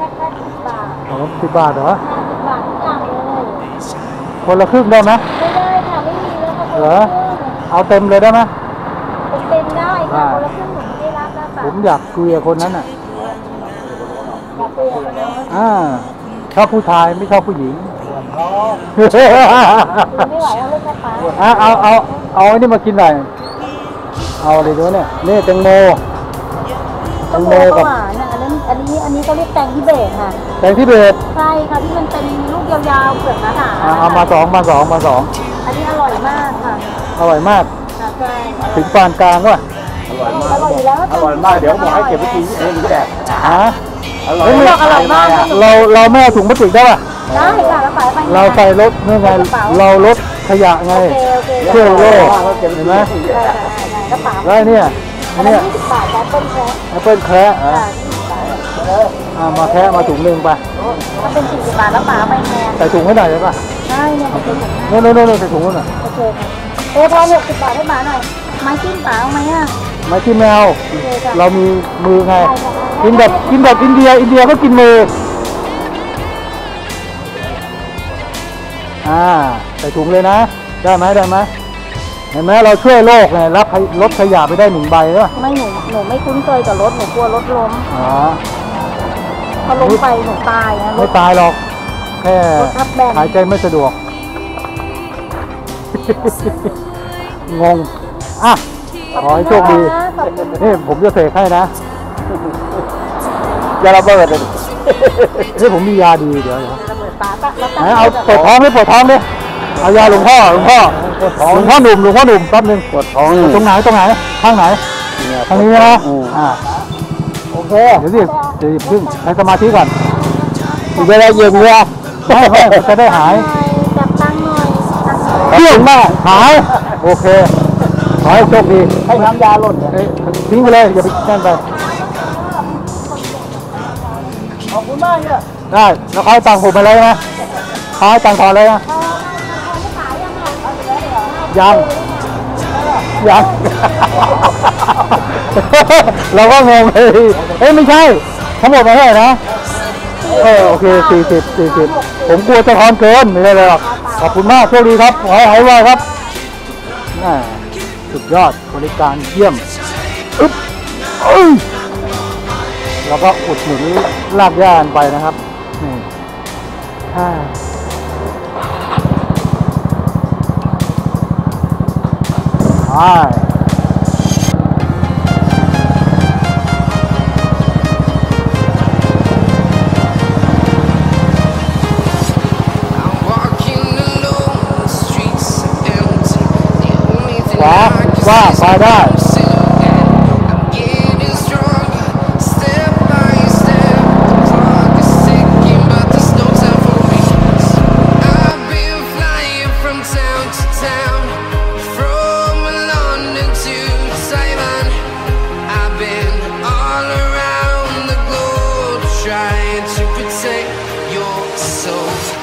แค่10 บาทอ๋อ10 บาทเหรอ 10 บาททุกอย่างเลยคนละครึ่งได้ไหมไม่ได้ค่ะไม่มีแล้วค่ะเหรอเอาเต็มเลยได้ไหมเต็มได้ค่ะคนละครึ่งหนูไม่ได้รับแล้วค่ะผมอยากคุยกับคนนั้นอ่ะอยากคุยกับคนนั้นชอบผู้ชายไม่ชอบผู้หญิงไม่ไหวเอาเลยนะคะเอาไอ้นี่มากินหน่อยเอาอะไรด้วยเนี่ยนี่แตงโมกับอันนี้เขาเรียกแตงทิเบตค่ะแตงทิเบตใช่ค่ะที่มันเป็นลูกยาวๆเปลือกหนาๆเอามาสองอันนี้อร่อยมากค่ะอร่อยมากใช่ถึงปานกลางว่ะอร่อยอยู่แล้วอร่อยมากเดี๋ยวบอกให้เก็บไปกินเองแดกอร่อยมากเราไม่เอาถุงพลาสติกได้ป่ะได้ค่ะแล้วไปเราใส่รถนี่ไงเราลดขยะไงเชื่อโลกเห็นไหมกระเป๋าได้เนี่ย 20 บาทแอปเปิ้ลแคระมาแค่มาถุงหนึ่งไปถ้าเป็น40 บาทแล้วป๋าไปแทนใส่ถุงให้หน่อยได้ป่ะใช่เนี่ยเป็นถุงโน่ใส่ถุงให้หน่อยโอเคค่ะพอ60 บาทให้ป๋าหน่อยไม้จิ้มป๋าเอาไหมไม้จิ้มแมวเรามีมือไงกินแบบอินเดียก็กินมือใส่ถุงเลยนะได้ไหมเห็นไหมเราช่วยโลกไงรับรถขยะไปได้1 ใบใช่ป่ะไม่หนูไม่คุ้นเคยกับรถหนูกลัวรถล้มพอล้มไปหนูตายนะไม่ตายหรอกแค่หายใจไม่สะดวกงงขอให้โชคดีนี่ผมจะเสกให้นะยาระเบิดเลยนี่ผมมียาดีเดี๋ยวเอาปวดท้องเลยเอายาหลวงพ่อหนุ่มแป๊บนึงปวดท้องตรงไหนข้างไหนทางนี้นะโอเคเดี๋ยวพึ่งให้สมาธิก่อนจะได้เย็นเลยไม่จะได้หายจับตั้งหน่อยเที่ยงมากหายโอเคขอให้โชคดีให้น้ำยาหล่นทิ้งไปเลยอย่าไปแช่ไปขอบคุณมากเนี่ยได้แล้วเขาให้ตังค์ผมไปเลยนะเขาให้ตังค์ถอนเลยนะยังเราก็งงเลยไม่ใช่ทั้งหมดมาเท่าไหร่นะโอเค40ผมกลัวจะทอนเกินไม่ได้เลยหรอกขอบคุณมากโชคดีครับขอให้หายไวครับสุดยอดบริการเยี่ยมแล้วก็อุดหนุนลากย่านไปนะครับนี่ว่าไปได้ trying to protect your soul